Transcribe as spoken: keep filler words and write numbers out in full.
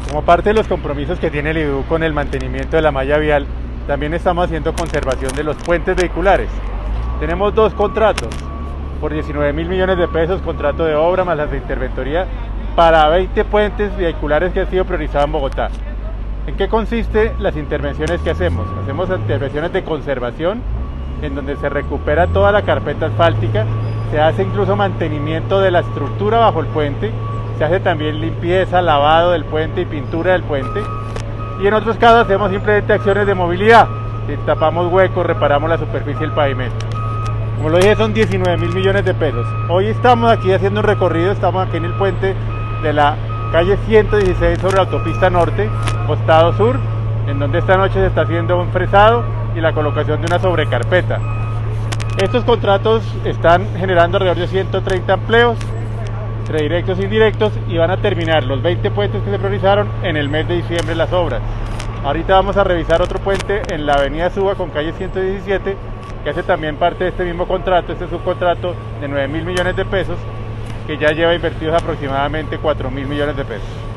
Como parte de los compromisos que tiene el I D U con el mantenimiento de la malla vial, también estamos haciendo conservación de los puentes vehiculares. Tenemos dos contratos por diecinueve mil millones de pesos, contrato de obra más las de interventoría, para veinte puentes vehiculares que han sido priorizados en Bogotá. ¿En qué consiste las intervenciones que hacemos? Hacemos intervenciones de conservación, en donde se recupera toda la carpeta asfáltica, se hace incluso mantenimiento de la estructura bajo el puente, se hace también limpieza, lavado del puente y pintura del puente, y en otros casos hacemos simplemente acciones de movilidad, tapamos huecos, reparamos la superficie del pavimento. Como lo dije, son diecinueve mil millones de pesos. Hoy estamos aquí haciendo un recorrido, estamos aquí en el puente de la calle ciento dieciséis sobre la autopista norte, costado sur, en donde esta noche se está haciendo un fresado y la colocación de una sobrecarpeta. Estos contratos están generando alrededor de ciento treinta empleos, entre directos e indirectos, y van a terminar los veinte puentes que se priorizaron en el mes de diciembre las obras. Ahorita vamos a revisar otro puente en la avenida Suba con calle ciento diecisiete, que hace también parte de este mismo contrato, este subcontrato de nueve mil millones de pesos, que ya lleva invertidos aproximadamente cuatro mil millones de pesos.